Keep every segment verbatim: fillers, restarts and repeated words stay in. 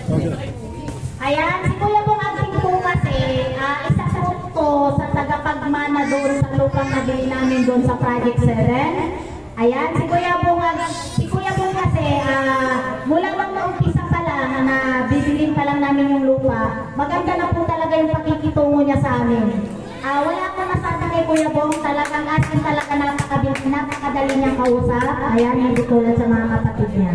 Ayan, si Kuya Bong Agting po kasi, uh, isa po to sa tagapagmana doon sa lupang nabili namin doon sa Project seven. Ayan, si Kuya Bong, si Kuya Bong kasi, uh, mula lang naumpisa pa lang na bibilin pa lang namin yung lupa, maganda na po talaga yung pakikitungo niya sa amin. Uh, wala ko nasabi kay Kuya Bong, talagang asin talaga napakadali, napakadali niyang kausap. Ayan, hindi tulad sa mga kapatid niya.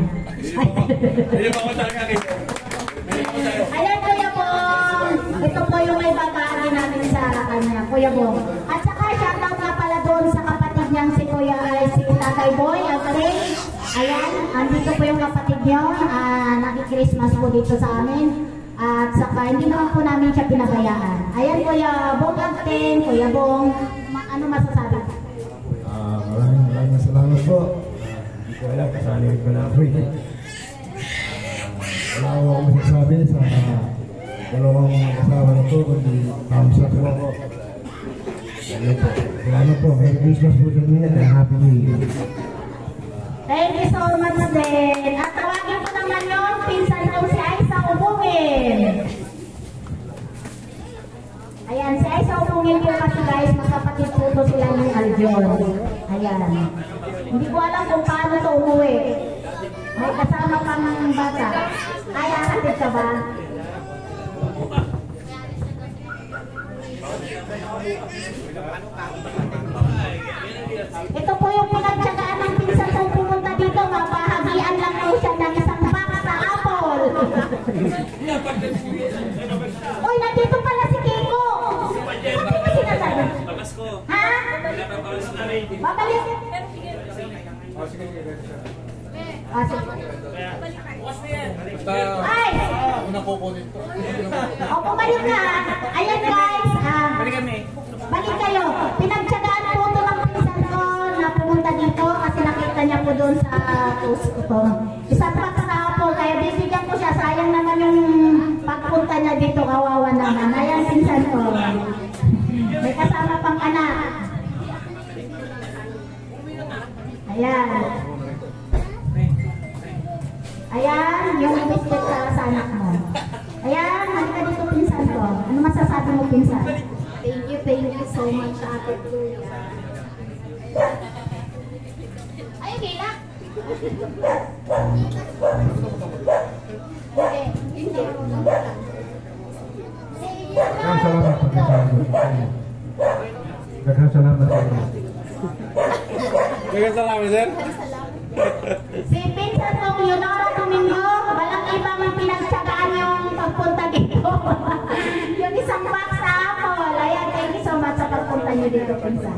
Ayan, Kuya Bong, ito po yung may babagi namin sa kanya, Kuya Bong. At saka shoutout nga pala doon sa kapatid niyang si Kuya, ay si Tatay Boy, Agting. Ayan, andito po yung kapatid niyo, uh, naki-Christmas po dito sa amin. At saka hindi naman po namin siya pinabayaan. Ayan, Kuya Bong Agting, Kuya Bong, ma ano masasabi? Uh, maraming maraming salamat po. Hindi ko alam, kasali ko na po eh. Wala ko akong masasabi sa dalawang asawa na po, kundi kamsa po ako. Salamat po. Merry Christmas po sa inyo and Happy New Year. Thank you so much din. At tawagin ko naman yung pinsan ko si Aisa Ubungin. Ayan, si Aisa Ubungin po kasi guys, magkapatid po to sila ng Aljon. Ayan. Hindi ko alam kung paano to umuwi. May kasama pang bata. Ay, akatid ka ba? Ito po yung pinagtsagaan ng pinsan kong pumunta dito. Mapahagian lang po siya ng isang box sa apple. Uy, nandito pala si Kiko. Bakit mo sinasabi? Ha? Babalik? Ah, sige. Ay! O, bumalik ka. Ayan guys. Ah, balik kayo. Pinagtsagaan po ito ng pinsan ko na pumunta dito kasi nakita niya po doon sa post ko. Isang pack sa apple, kaya bibigyan ko siya. Sayang naman yung pagpunta niya dito, kawawa naman. Ayan pinsan ko. May kasama pang anak. Ayan. Ayan, yung biscuit para sa anak mo. Ayan, halika dito pinsan ko. Ano masasabi mo pinsan? Thank you, thank you so much, Ate Kuya. Ay, Kila! Okay, hindi ako naman. Daghang salamat po sa inyo. Daghang salamat sa inyo. Daghang salamat, sir. Si pinsan kong Leonora Domingo, walang ibang pinagtsagaan yung pagpunta dito. Yung isang box sa apple. Ayan, thank you so much sa pagpunta niyo dito, pinsan.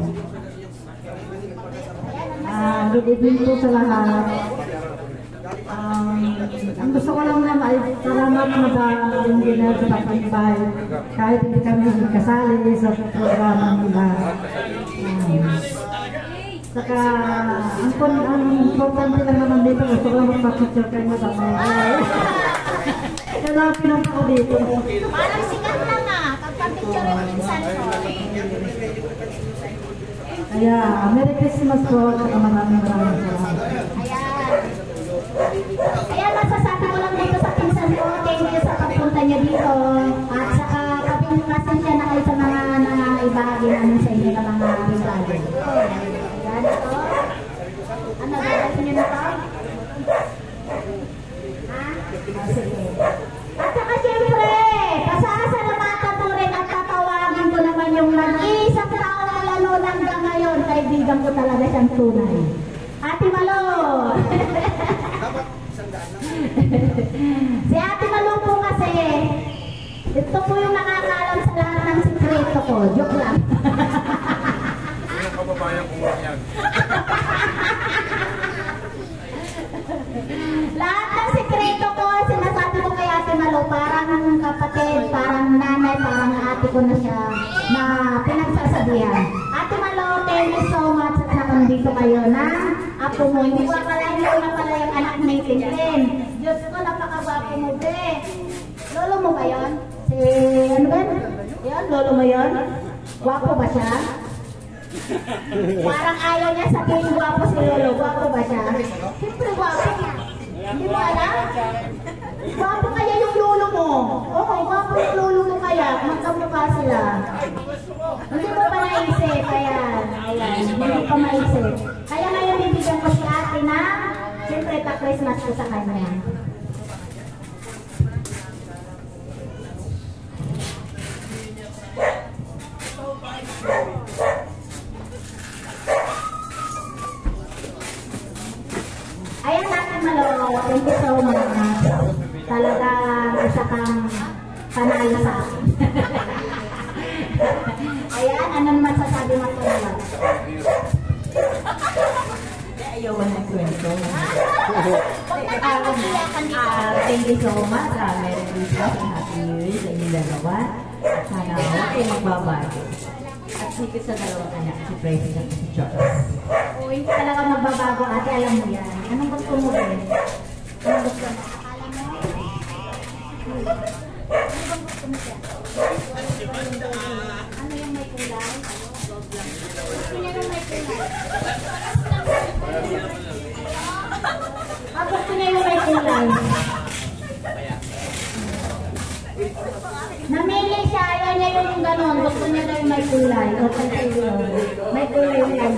Ah, good evening po sa lahat. Um, ang gusto ko lang naman ay salamat na ba yung dinner sa pag-invite kahit hindi kami kasali sa programa nila. Um, saka, ang, ang importante lang naman dito, gusto ko lang magpapicture kayo sa mga. Kaya pinunta ko dito. Parang sikat lang ah, pagpapicture yung pinsan ko. Kaya, Merry Christmas po at maraming maraming salamat. Ayan. Ayan, masasabi ko lang dito sa pinsan ko. Thank you sa pagpunta niyo dito. At saka, kapinikasin siya na kayo sa mga naibahagi namin sa inyo ng mga ibahagi. Ayan, ito. Ano, gagawin niyo na ito? Ha? Oh, sige. At saka, siyempre, pasasalamatan ko rin at tatawagin ko naman yung nag-iisang tao na lalo hanggang ngayon. Kaibigan ko talaga siyang tunay. Ate Malo! Si Ate Malo po kasi, ito po yung nakakalam sa lahat ng sikreto ko. Joke lang. Yung kababayan ko yan. Lahat ng sikreto ko, sinasabi ko kay Ate Malo, parang kapatid, parang nanay, parang ate ko na siya, na pinagsasabihan. Ate Malo, thank you so much at nakandito kayo na apo mo. Hindi ko akalain mo na pala yung anak ni Tintin. Diyos ko, napakagwapo mo, be. Lolo mo ba yun? Si, ano ba? Yan, lolo mo yun? Gwapo ba siya? Parang ayaw niya sabihin gwapo si lolo. Gwapo ba siya? Siyempre gwapo. Hindi mo alam? Gwapo kaya yung lolo magkamukha sila. Hindi mo pa naisip, ayan. Ayan, hindi pa maisip. Kaya ngayon bibigyan ko si ate na siyempre pa-Christmas ko sa kanya. Ayan natin Malo, thank you so much. Talagang isa kang panalo sa akin. Ayan, ano naman sasabi mo ko naman? Ayaw mo ng kwento. Thank you so much. Uh, Merry Christmas and Happy New Year sa inyong dalawa. Sana ako ay magbabago. At sige sa dalawang anak, si President at si Charles. O, hindi talaga magbabago ate, alam mo yan. Anong gusto mo rin? Anong gusto mo? Akala mo? Ano bang gusto mo siya? Ano yung may kulay? Gusto niya yung may kulay. Ah, gusto niya yung may kulay. Namili siya, ayaw niya yung ganon. Gusto niya na yung may kulay. Okay, sige. May kulay lang.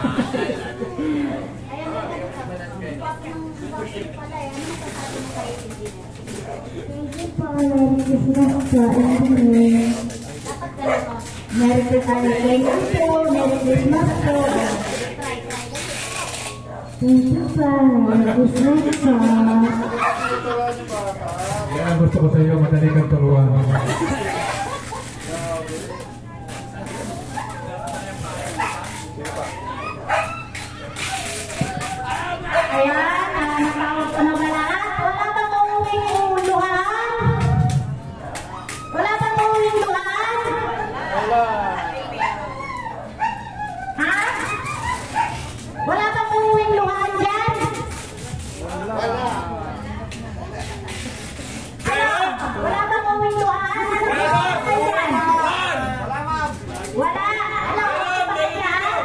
Merry Christmas. Thank you po. Merry Christmas po. Thank you po. Merry Christmas po. Yan, gusto ko sa iyo, madali kang turuan. Ayan, ah, natawag ko na ba lahat? Wala bang uuwing luhaan? Wala bang uuwing luhaan? Wala. Ha? Wala bang uuwing luhaan dyan? Wala. Ano? Wala bang uuwing luhaan? Ano ba yung dyan? Wala. Ano? Bakit yan?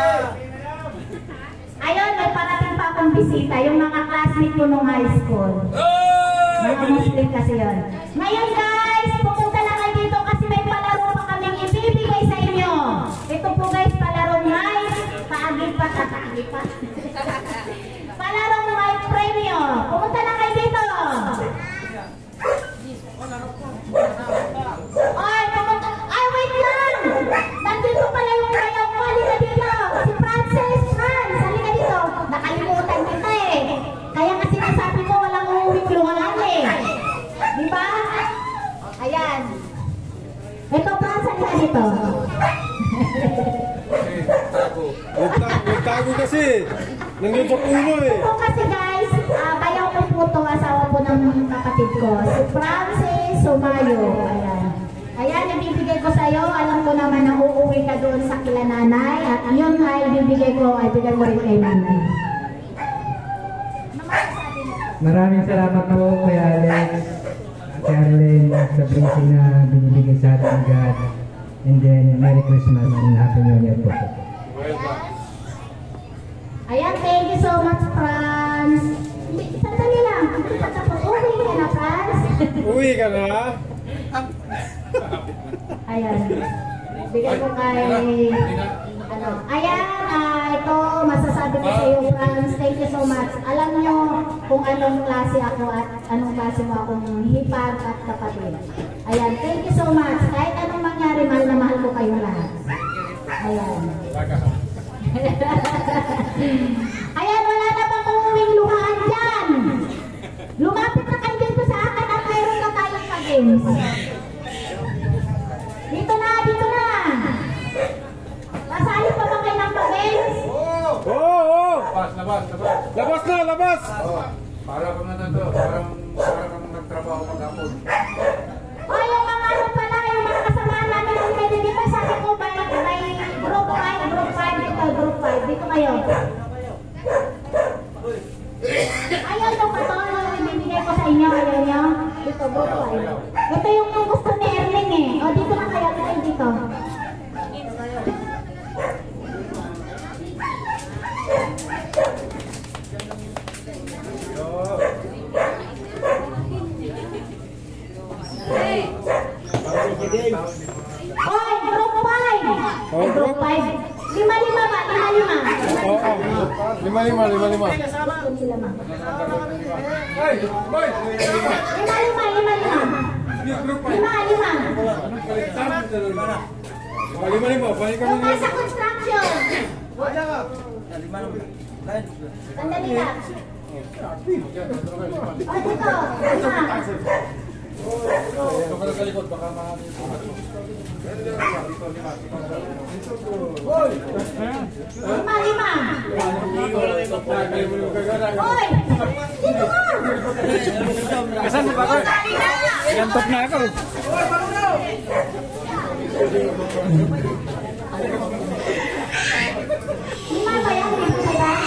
Ayun, may parating pa akong bisita, yung mga classmate ko nung high school. Mga Muslim kasi yun. Ngayon guys, pupunta lang kayo dito kasi may palaro pa kaming ibibigay sa inyo. Ito po guys, palarong may paagipat at paagipat. Palarong may premyo. Pupunta lang kayo dito. Ay, pupunta. Ay, wait lang! Nandito pala yung kayo ko. Halika dito. Si Frances, Franz. Halika dito. Nakalimutan kita eh. Kaya kasi nasabi ko walang uuwing luhaan eh. Di ba? Ayan. Ito, Franz. Halika dito. Nagtago kasi. Nandiyan sa puno eh. Ito kasi guys, uh, bayaw ko po ito, asawa po ng kapatid ko. Si Francis Sumayo. Ayan. Ayan, ibibigay ko sa iyo. Alam ko naman na uuwi ka doon sa kila nanay. At yun ay ibibigay ko, ay bigay ko rin kay nanay. Maraming salamat po Kuya Alex at Arlene sa blessing na binibigay sa ating God. And then, Merry Christmas and Happy New Year po. Ayan, thank you so much, Franz. Sandali lang. Hindi pa tapos. Uwi ka na, Franz. Uwi ka na? Ayan. Bigay ko kay... Ano? Ayan, ah, ito, masasabi ko sa iyo, Franz. Thank you so much. Alam nyo kung anong klase ako at anong klase mo akong hipag at kapatid. Ayan, thank you so much. Kahit anong mangyari, mahal na mahal ko kayo lahat. Ayan. Ayan, wala na bang uuwing luhaan dyan? Lumapit na kayo dito sa akin at mayroon na tayong pa-games. Dito na, dito na. Masali pa ba kayo ng pa-games? Oo! Oo! Oo! Labas, labas, labas. Labas na! Labas! Oh, para kung ano to, parang parang nagtrabaho maghapon. O, yung mga ano pala, yung mga kasama namin ng pwede dito, sabi ko by, by group five, group five, dito, group five, dito kayo. Ayaw nyo pa to, yung ibibigay ko sa inyo, ayaw nyo. Dito, group five. Ito yung gusto ni Erling eh. O, dito na kayo, dito, dito. Oy, group five. Oh, group? five. Lima-lima ba? Lima-lima. Oo, oh, oh. Lima, lima, lima, lima. Hey, boy! Lima-lima, lima-lima. Lima-lima. Oh, lima, lima. Balik kami Yung nasa construction. Sandali lang. O, dito. Lima. Lima, lima. Hoy! Dito ka! Kasan si Bakar? Gantok na ako. Lima ba yan? Dito ba yan?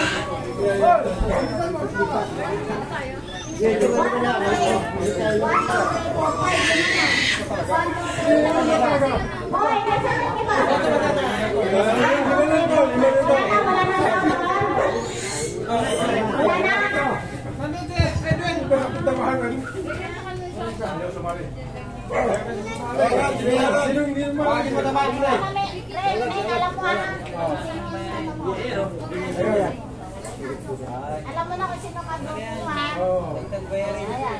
Hoy, nasaan ang iba? Wala na, wala na laban. Wala na. Alam mo na kung sino ka doon mo, ha? Ayan.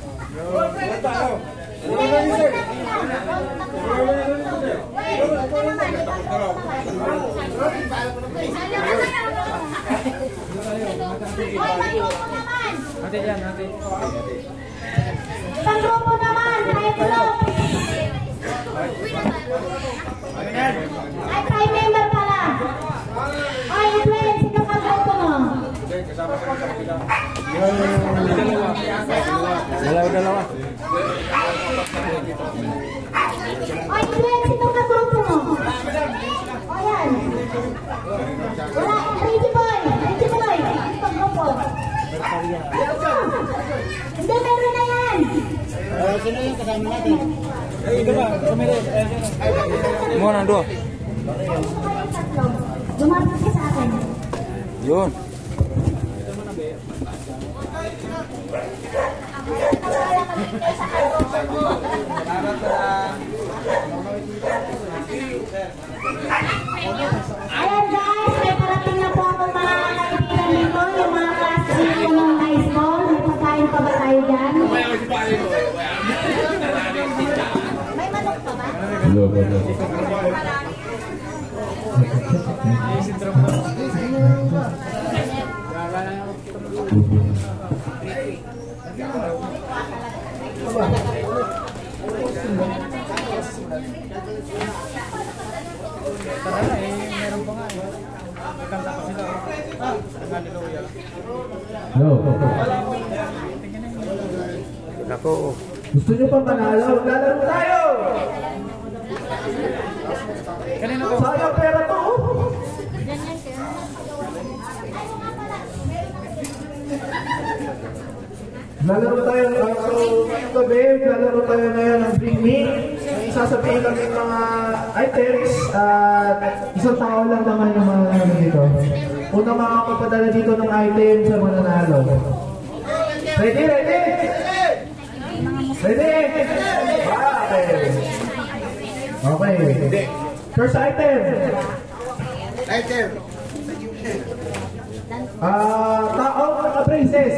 Isang grupo naman, prime group. Ay, prime member pala. Ay, influence, sino ka grupo mo? Dalawa, dalawa. Ay, influence, sino ka grupo mo? O yan. Wala, Richie Boy. Richie Boy. Ito grupo. Hindi, meron na yan. Sino yung kasama natin? Ito ba? Mo nang dua. Lumapit ka sa akin. Yun. Ayan guys, may parating na po akong mga kaibigan dito, yung mga classmates ko ng high school. May pagkain pa ba tayo dyan? May manok pa ba? No. Ako. Gusto nyo pa manalo? Lalaro tayo! Sayang pera to! Lalaro tayo, uh, so ngayong gabi, lalaro tayo ngayon ng Bring Me. May sasabihin kami ng mga items at isang tao lang naman yung mga namin dito. Unang makakapadala dito ng item sa mananalo. Ready, ready? Ready? Ah, okay. Okay. First item. Item. Ah, taong naka-braces.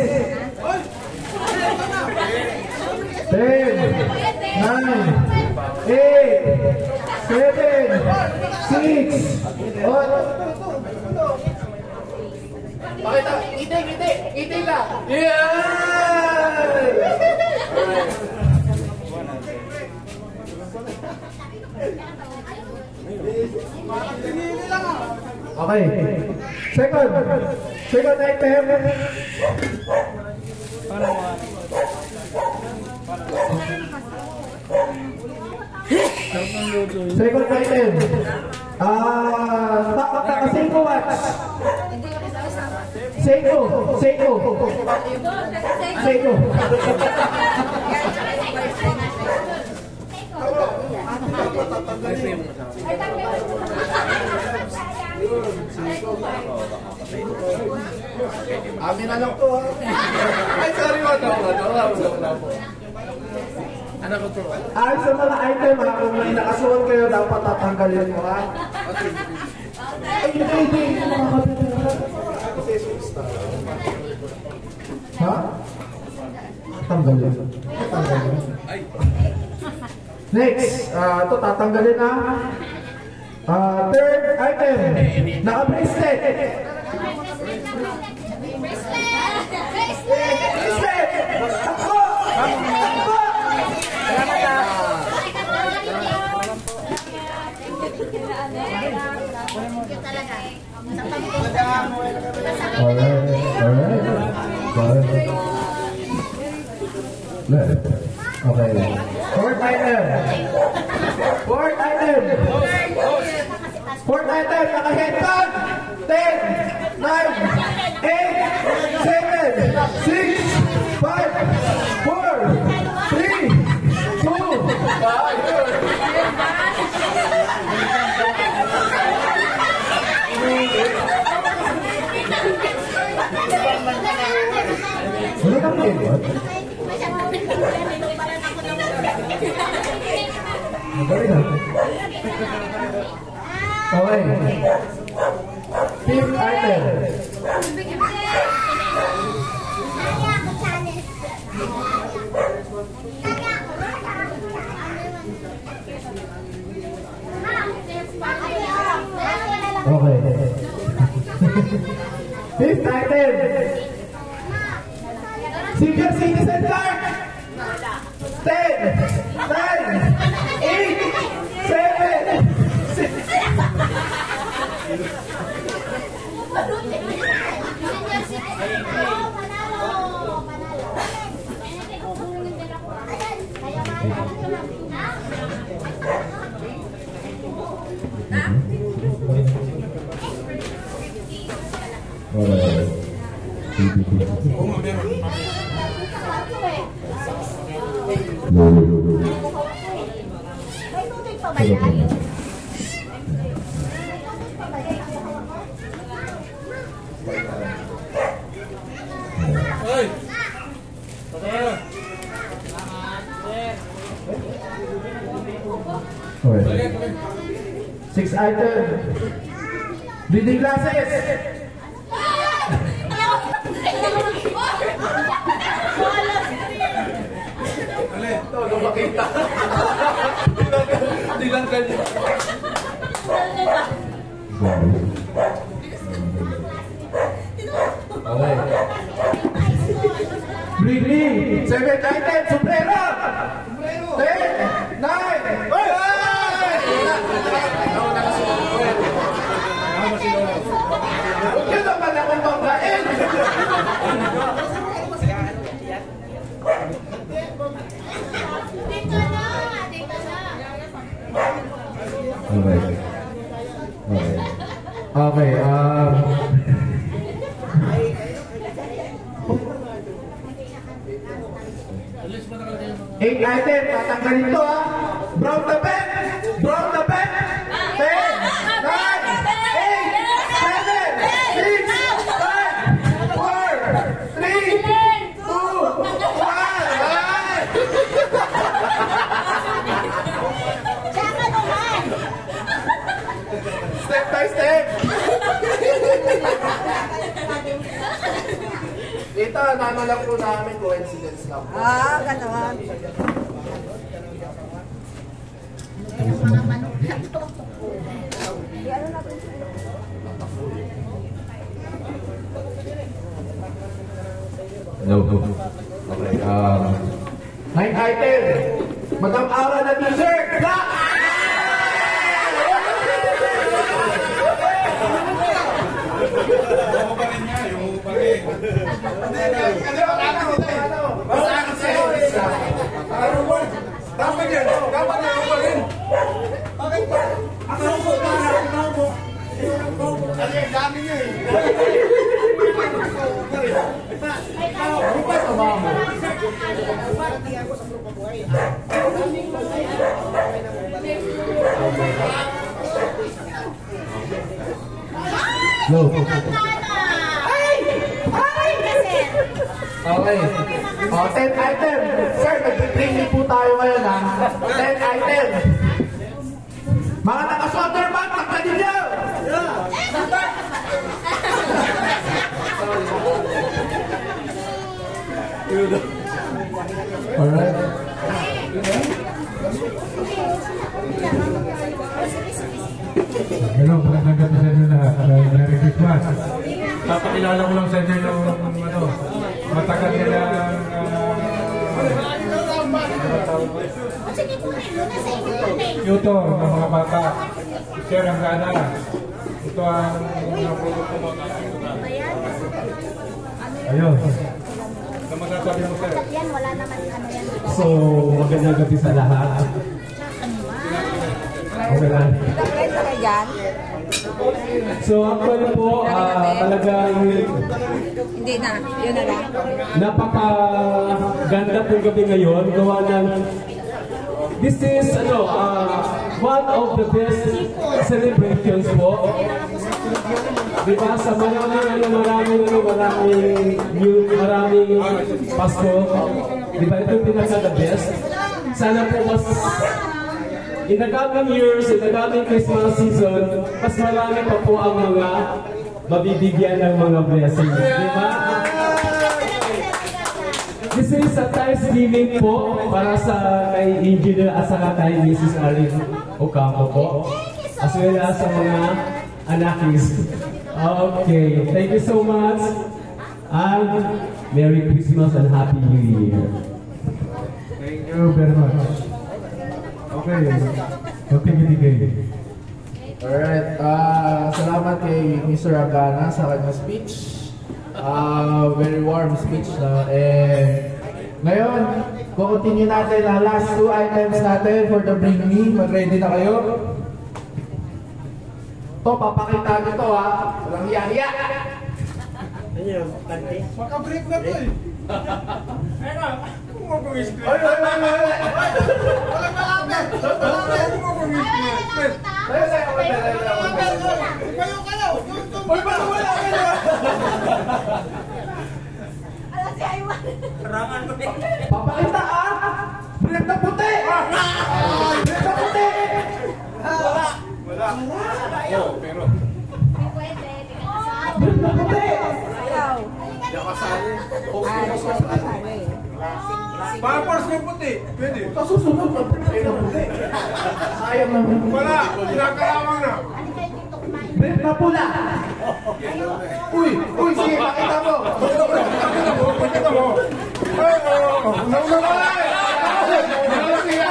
ten, nine, eight, seven, six, five. Pakita, ngiti, ngiti, ngiti lang. Okay. Second. Second item. Second item. Ah, uh, taka Seiko watch. Seiko, Seiko. Seiko. Amin na lang to ha. Ay, sorry mo. Tawa, tawa. Wala po. Ano ko to? Ay, sa mga item ha, kung may nakasuot kayo, dapat tatanggalin mo ha. Ay, hindi, hindi. Ha? Tanggalin. Tanggalin. Next, uh, ito tatanggalin na. Uh, third item, naka-bracelet. Bracelet! Ako! Ako! Alright, alright. Alright. Left. Okay. Fourth item. Fourth item. Fourth item, naka-headband. ten, nine, eight, seven, six, five, four, three, two, Wala kang headband? Magaling na. Okay. Fifth item. Okay. Fifth item. Senior citizen card. ten, nine, eight, seven, six. Alright. No, no, no, no. May tubig pa ba yan? Hoy! Patay! Okay. Six item. Reading glasses. Ito, nung makita. Dilanggal niya. Okay. Reading. Seven item. Sombrero. Ten, nine, oy! Huwag yun naman akong pagkain. Dito na! Dito na! Okay. Okay. Okay, um... Eight item, tatanggalin to ha. Brown the pen! Brown the pen! Ten, nine, eight, seven, six, five, four, three, two, one. Tsaka naman! Step by step. Ito, nano lang po namin, coincidence lang po. Ah, gano'n. Mga manok na to. No. Okay, um... Nine item. Madam Ara na t-shirt. Black! Yung pa rin niya, yung pa rin. Basta kasi. Dapat yan, dapat yan yung pa rin. Bakit ba? Ako po, ako po. Ano yung dami niyo eh. Ano ba sa mga mo? No. Tama! Okay. O, ten item. Sir, nag-training po tayo ngayon ha. ten item. Mga naka-solder bag, magkanin niyo! Alright. Hello, magandang gabi sa inyo lahat. Merry Christmas. Papakilala ko lang sa inyo yung ano, matagal nila Yuto ng mga bata. Share ang gana. Ito ang napuluto mo. Ayun. Ito masasabi mo, sir. Yan, wala naman ano yan. So, magandang gabi sa lahat. Okay lang. So, actually po, uh, talagang Hindi na, yun na lang. napakaganda po gabi ngayon. Gawa ng, this is, ano, uh, one of the best celebrations po. Diba, sa maraming, ano, maraming, ano, maraming, new, maraming Pasko. Diba, ito yung pinaka-the best. Sana po mas, in the coming years, in the coming Christmas season, mas marami pa po ang mga mabibigyan ng mga blessings. Diba? This is a Thanksgiving po para sa kay Engineer at saka kay Missus Arin Ocampo po. As well as sa mga anakis. Okay, thank you so much. And Merry Christmas and Happy New Year. Thank you very much. Okay. Okay, binigay. Alright, uh, salamat kay Mister Agana sa kanyang speech. Uh, very warm speech na. And ngayon, continue natin ang last two items natin for the Bring Me. Mag-ready na kayo? Ito, papakita nito ha. Walang hiya-hiya. Maka-break na to eh. Ayun na. Kung mo kong screen. Ay, ay, ay, ay, ay. Walang malapit. Kung mo kong screen. Ay, ay, ay, ay, ay. Kayo, kayo. Uy, ba't wala kayo? Alam si Aywan. Papakita ah! Break na puti! Break na puti! Wala. Wala. Oo, pero. May pwede. Di ka kasama. Break na puti! Ayaw. Hindi ako kasali. Ay, sorry. Papers may puti. Pwede. Kasusunod na break na puti. Sayang naman. Wala. Pinakalamang na. Ano kayo dito kumain? Break na pula! Uy! Uy! Sige, pakita mo! Pakita mo. Pakita mo. Ay, oo. Nauna na. Nauna siya!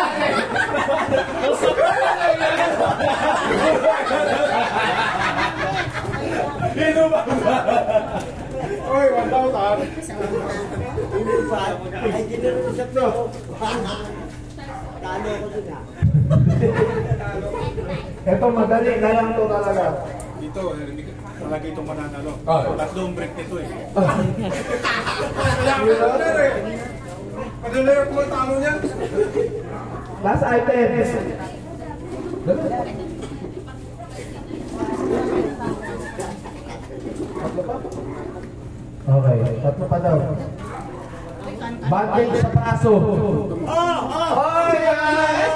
Dito ba? Oy, one thousand. Ito madali na lang to talaga. Dito, talaga itong mananalo. Ah. Tatlong break nito eh. Padala yung mga talo niyan. Last item. Okay, tatlo pa daw. Bandage sa braso. Oh! Oh! Yes!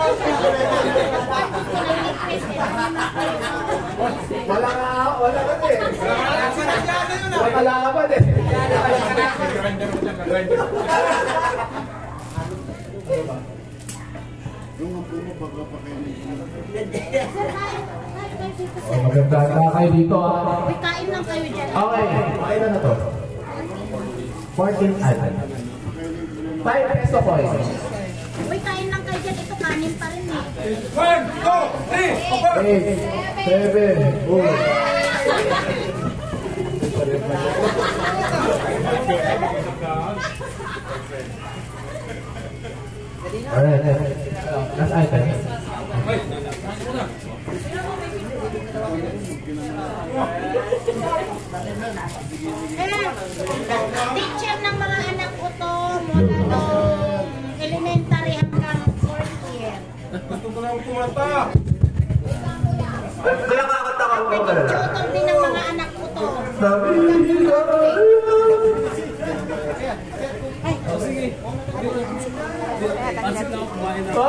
Wala nga, wala ka eh. Wala ka laban eh. Grinder mo dyan, grinder. Oh, maganda ka kayo dito ah. Uy, kain lang kayo dyan. Okay, okay na na to. fourteen item. five peso coin. Uy, kain lang kayo dyan. Ito kanin pa rin eh. One, two, three, four. eight, seven, oh. Alright, last item. Eh, teacher ng mga anak ko to, mula nung elementary hanggang fourth year. Gusto ko lang pumata. Kaya kakanta ka mo ka Tutor din ng mga anak ko to. Sabi sige. Pansit na ako kumain na.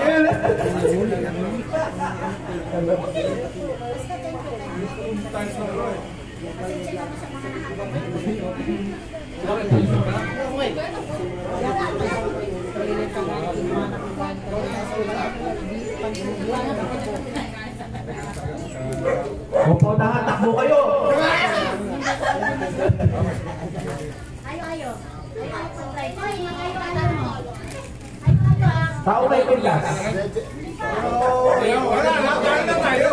Opo, nakatakbo kayo. Ayo, ayo. Tao may pilas. Wala, wala na tayo.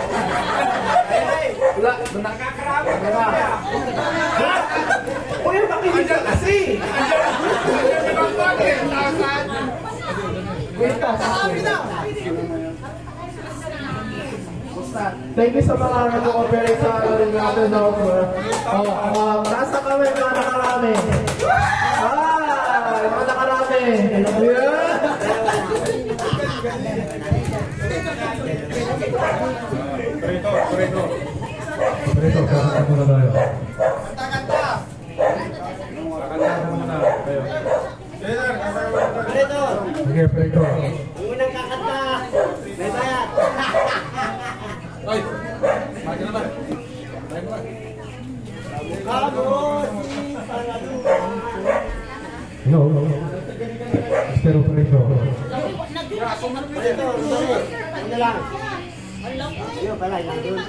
Wala, nakakarami ka na. Uy, makinig ka kasi. Thank you sa mga nag-cooperate sa aling natin. Oh, nasa kami mga nakarami. Ah, mga nakarami. Prito, prito. Prito, kakanta muna tayo. Kanta-kanta. Kakanta muna tayo. Prito. Sige, prito. Unang kakanta. May bayad. Ay! Bakit naman? Bakit naman? No, no, no. Pero prito. Prito, ano lang? Iyo pala, yung doon.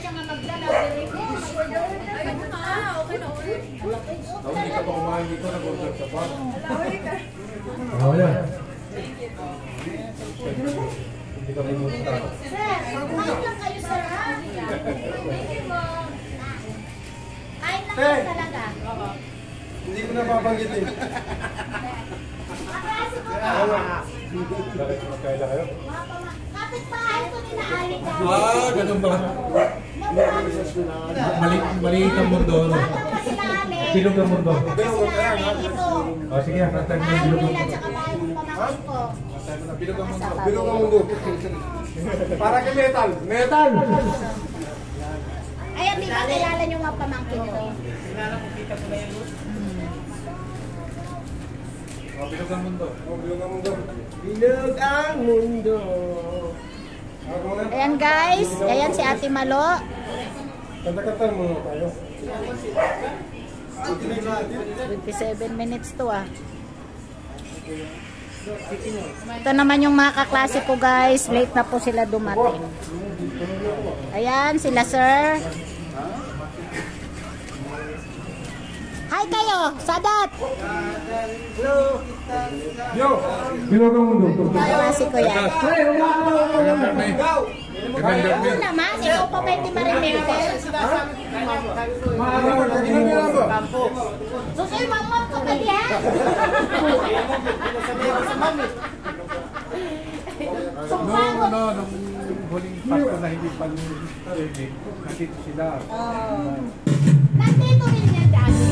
Hindi ka pa kumain dito, nag-order ka pa. Oo yan. Hindi ka pumunta. Sir, kain lang kayo, sir, ha? Kain lang kayo talaga. Hindi ko napapanggitin. Maklase ko ba? Bakit magkaila kayo? Kapit bahay ko ninaali ka. Ah, ganun ba? Mali, maliit ang mundo. Bilog ang mundo. Ito. O sige, kantay mo yung Bahay bilog ang nila, mundo. tsaka bahay ng pamangkin ko. Bilog ang mundo. Bilog ang mundo. Para kay metal. Metal! Ay, hindi ba kilala niyo mga pamangkin ko? O, bilog ang mundo. Oh, bilog ang mundo. Bilog ang mundo. Ayan guys, ayan si Ate Malo. Kanta-kanta muna tayo. twenty-seven minutes to ah. Ito naman yung mga kaklase ko guys. Late na po sila dumating. Ayan sila sir. Hi kayo, Sadat. Yo! Bilog ang mundo. Kaklase ko yan. Remember me? Remember me? Ano naman, ikaw pa ba hindi ma-remember? Susoy, mamam ka ba diya? No, no, nung huling Pasko na hindi pa narinig, nandito sila. Nandito rin yan dati.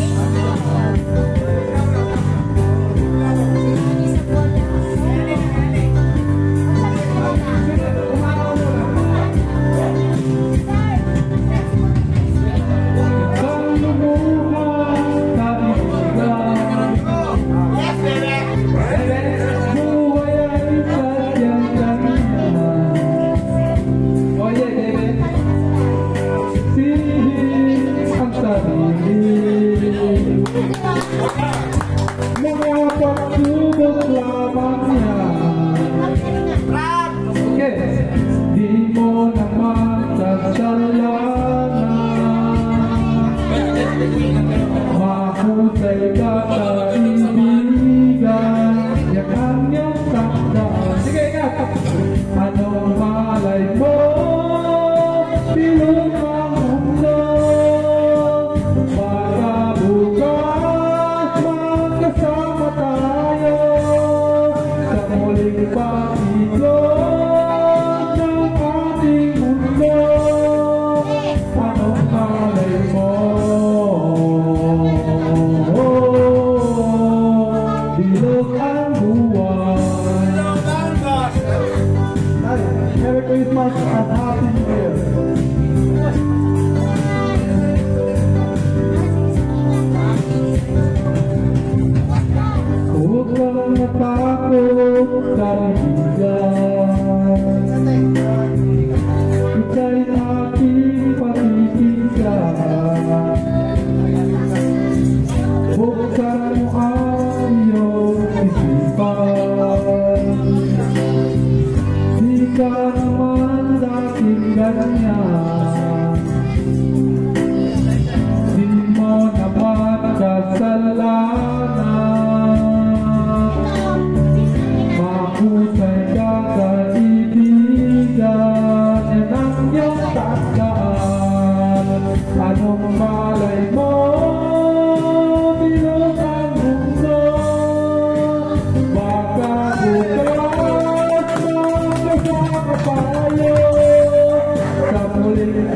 muling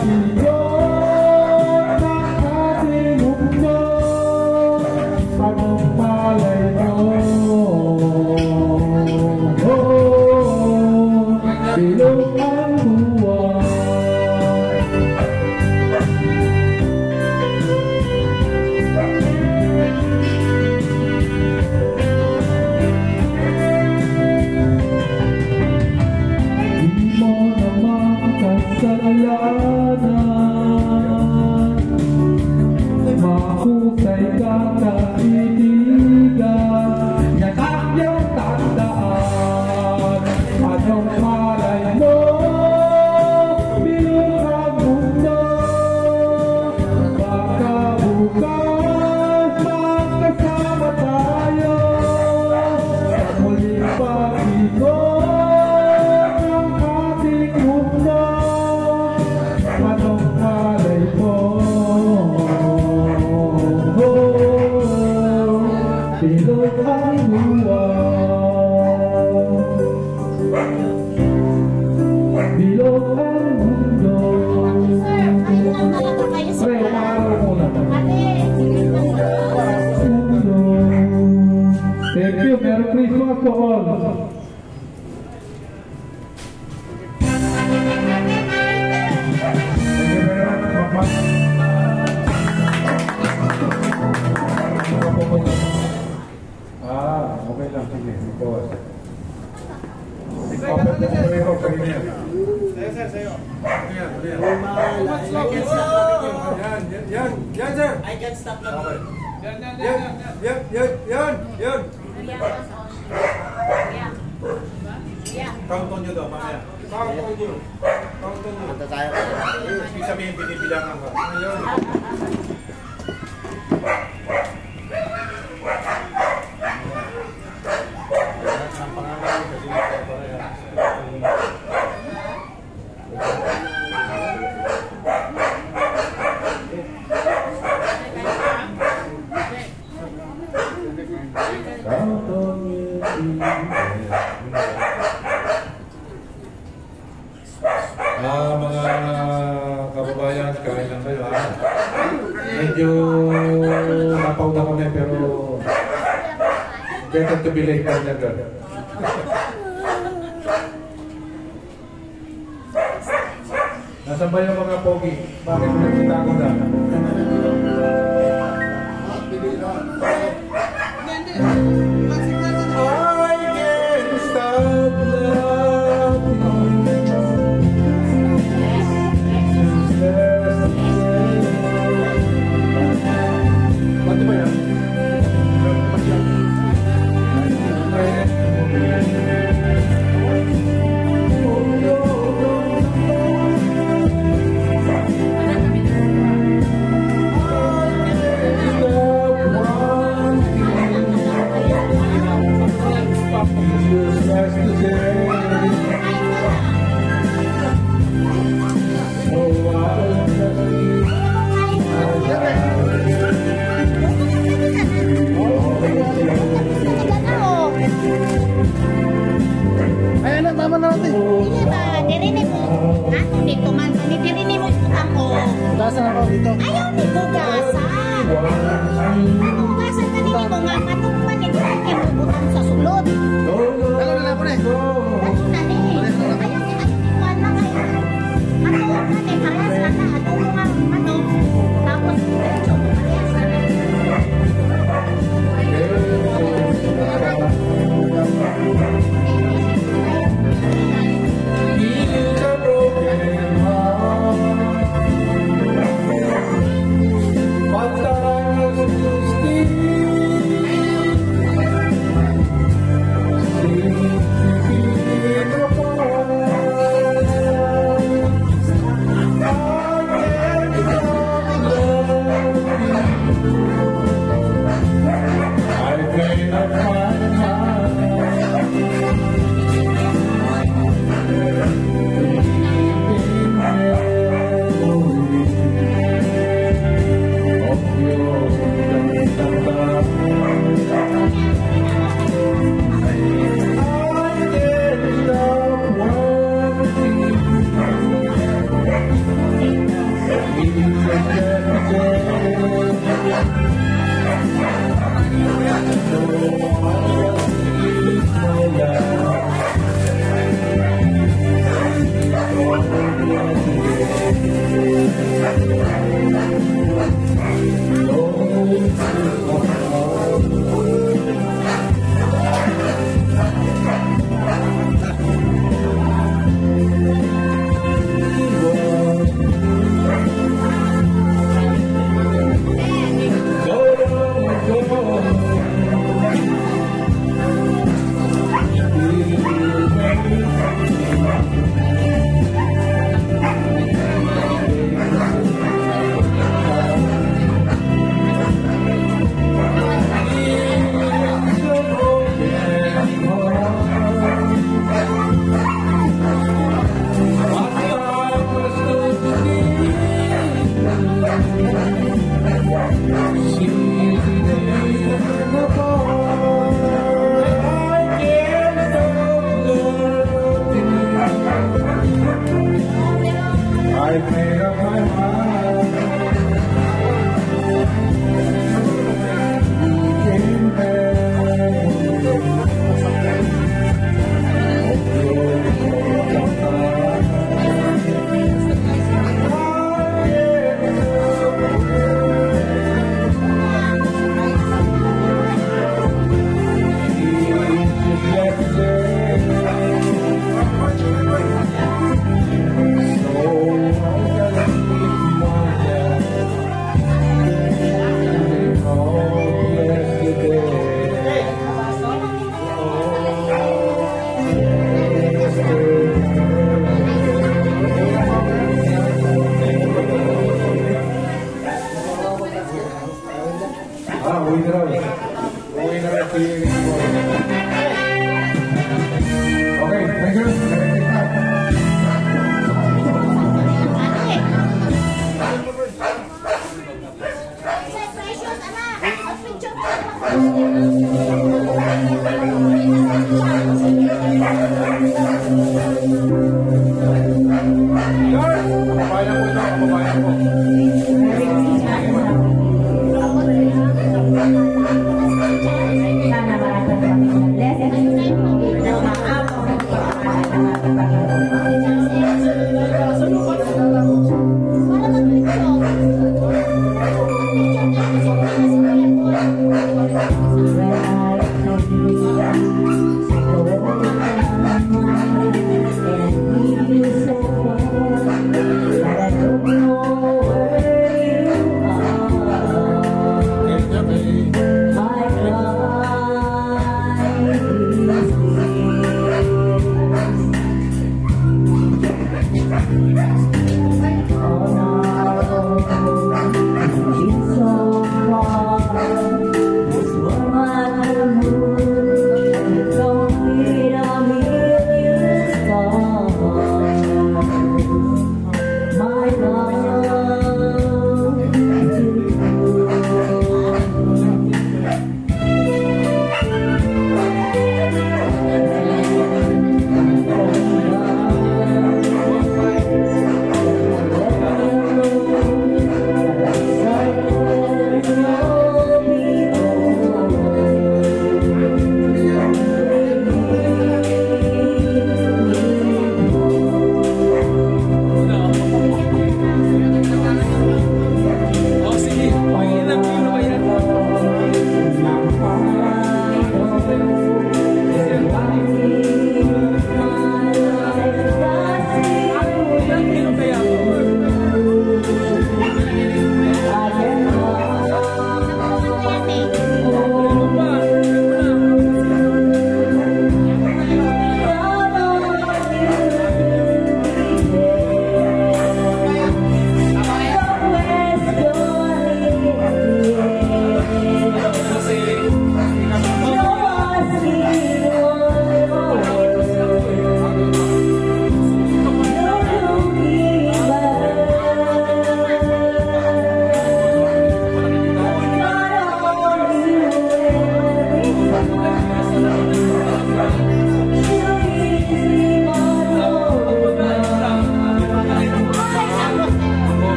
pag-iyon ng ating mundo. Anong malay mo? Oh, bilog ang buwan. Kasalanan, mahusay kang kaibigan, yan ang iyong tandaan. Anong malay mo, bilog ang mundo, baka bukas magkasama tayo sa muling pag-ikot ng ating mundo. Anong malay mo? Bilog ang buwan, bilog ang mundo. Pre, umaraw muna. Thank you. Merry Christmas to all. Ah, okay lang. Sige, boss. Ikaw, pwede mo rin ako sa ganyan. Sa'yo, sir, sa'yo. Ganyan, ganyan. Yan, yan, yan, sir. I can stop na. Okay. Yan, yan, yan, yan, yan, yan, yan. Count on nyo daw, mamaya. Count on nyo. Count on nyo. Punta tayo. Ibig sabihin, binibilangan ka. Ayun. Ah, mga kababayan, kain lang kayo ha. Medyo napaw na kami pero better to be late than never. Nasaan ba yung mga pogi? Bakit nagsitago na? I can't stop loving Ba't ba yan? Ayan na, tama na natin. Hindi ba? Dirinig mo. Ano dito man? Dirinig mo utang ko. Gasan ako dito. Ayaw ni bugasan. Ano bugasan ka nini mo nga? Matukman ito ang ibubutang sa sulod. Ano na lang po na eh. Ano na ni? Ayaw ni ayaw ni kuwan na kayo. Ano na ni? Parehas lang na. Ano mo nga? Ano? Tapos, diretso mo parehas lang na. He's a broken heart. Pantara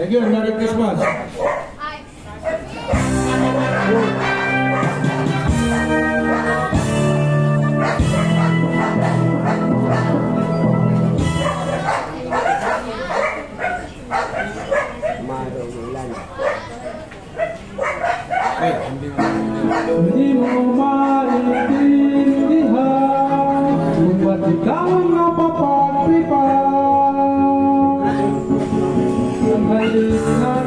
Thank you, Merry Christmas. Hindi mo maintindihan kung ba't ikaw napapagpipan. Ang halik na